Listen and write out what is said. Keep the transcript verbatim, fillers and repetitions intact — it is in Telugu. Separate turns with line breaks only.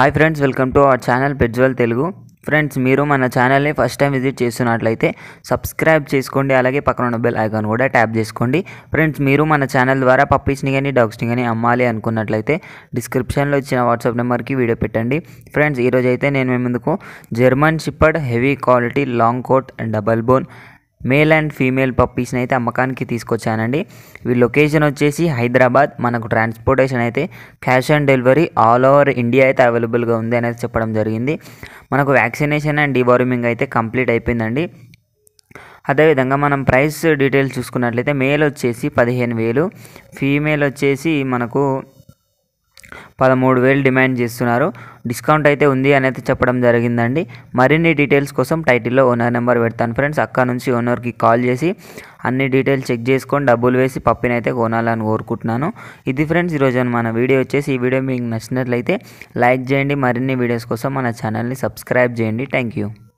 Hi friends, welcome to our channel పెట్జ్వల్ తెలుగు. ఫ్రెండ్స్, మీరు మన ఛానల్ని ఫస్ట్ టైం విజిట్ చేస్తున్నట్లయితే సబ్స్క్రైబ్ చేసుకోండి, అలాగే పక్కన ఉన్న బెల్ ఐకాన్ కూడా ట్యాప్ చేసుకోండి. ఫ్రెండ్స్, మీరు మన ఛానల్ ద్వారా పప్పీస్ని కానీ డాగ్స్ని కానీ అమ్మాలి అనుకున్నట్లయితే డిస్క్రిప్షన్లో ఇచ్చిన వాట్సాప్ నెంబర్కి వీడియో పెట్టండి. ఫ్రెండ్స్, ఈరోజు అయితే నేను మీ ముందుకు German shepherd heavy quality long coat and double bone male and female పప్పీస్ని అయితే అమ్మకానికి తీసుకొచ్చానండి. ఈ లొకేషన్ వచ్చేసి హైదరాబాద్. మనకు ట్రాన్స్పోర్టేషన్ అయితే cash on delivery all over India అయితే అవైలబుల్గా ఉంది అనేది చెప్పడం జరిగింది. మనకు వ్యాక్సినేషన్ అండ్ డివార్మింగ్ అయితే కంప్లీట్ అయిపోయిందండి. అదేవిధంగా మనం ప్రైస్ డీటెయిల్స్ చూసుకున్నట్లయితే మేల్ వచ్చేసి పదిహేను వేలు, ఫీమేల్ వచ్చేసి మనకు పదమూడు వేలు డిమాండ్ చేస్తున్నారు. డిస్కౌంట్ అయితే ఉంది అనేది చెప్పడం జరిగిందండి. మరిన్ని డీటెయిల్స్ కోసం టైటిల్లో ఓనర్ నెంబర్ పెడతాను ఫ్రెండ్స్. అక్కడ నుంచి ఓనర్కి కాల్ చేసి అన్ని డీటెయిల్స్ చెక్ చేసుకొని డబ్బులు వేసి పప్పిని అయితే కొనాలని కోరుకుంటున్నాను. ఇది ఫ్రెండ్స్ ఈరోజు మన వీడియో వచ్చేసి. ఈ వీడియో మీకు నచ్చినట్లయితే లైక్ చేయండి. మరిన్ని వీడియోస్ కోసం మన ఛానల్ని సబ్స్క్రైబ్ చేయండి. Thank you.